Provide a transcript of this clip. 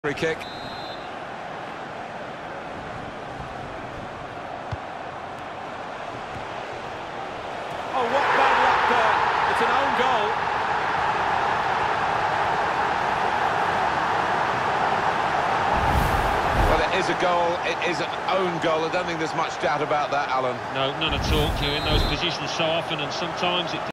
Free kick. Oh, what bad luck there. It's an own goal. Well, it is a goal. It is an own goal. I don't think there's much doubt about that, Alan. No, none at all. You're in those positions so often, and sometimes it